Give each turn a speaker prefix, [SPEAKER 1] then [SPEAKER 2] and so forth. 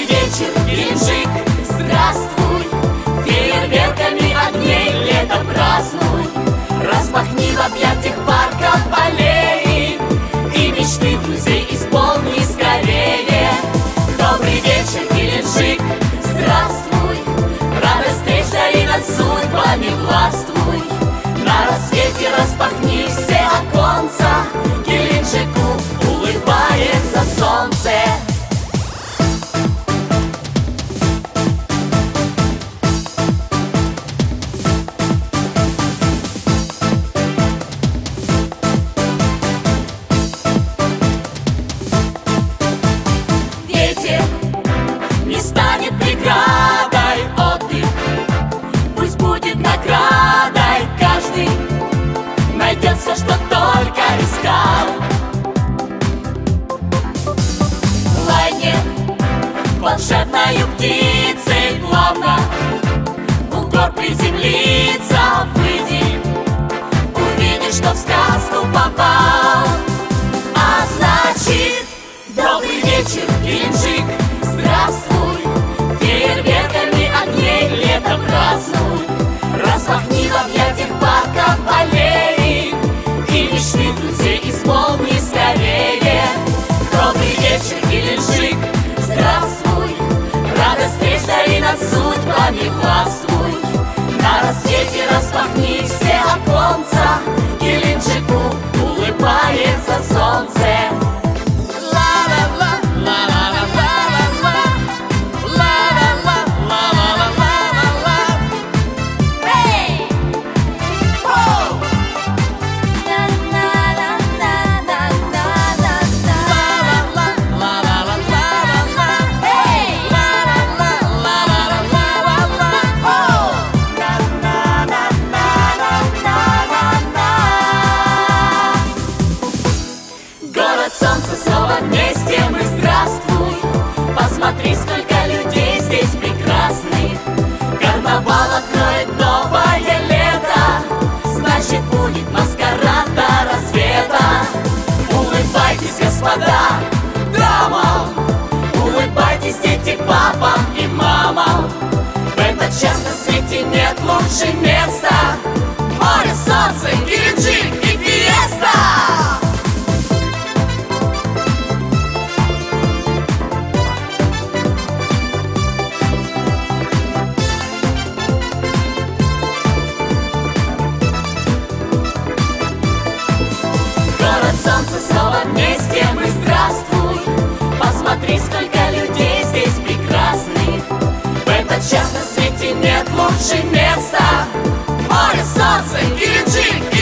[SPEAKER 1] вечер, Геленджик, здравствуй. Фейерверками огней лето празднуй. Распахни в объятиях парков аллеи и мечты друзей исполни скорее. Добрый вечер, Геленджик, здравствуй. Радость встреч дари над судьбами властвуй. На рассвете распахни все оконца, Геленджику улыбается солнце. Ветер не станет преградой, отдых пусть будет наградой. Каждый найдет все, что только искал. Лайнер волшебною птицей плавно у гор приземлится. Выйди, увидишь, что в сказку попал. А значит, добрый вечер, Геленджик, здравствуй. Фейерверками огней лето празднуй. Распахни в объятиях парков аллеи и мечты друзей исполни скорее. Добрый вечер, Геленджик, здравствуй. Радость встреч дари над судьбами властвуй. На рассвете распахни все оконца, Геленджику улыбается солнце. Солнце, снова вместе мы, здравствуй. Посмотри, сколько людей здесь прекрасных. Карнавал откроет новое лето, значит, будет маскарад до рассвета. Улыбайтесь, господа, дамам, улыбайтесь, дети, папам и мамам. В этот час на свете нет лучше места. Море, солнце, Геленджик и фиеста. Солнце, снова вместе мы, здравствуй. Посмотри, сколько людей здесь прекрасных. В этот час на свете нет лучше места. Море, солнце, Геленджик.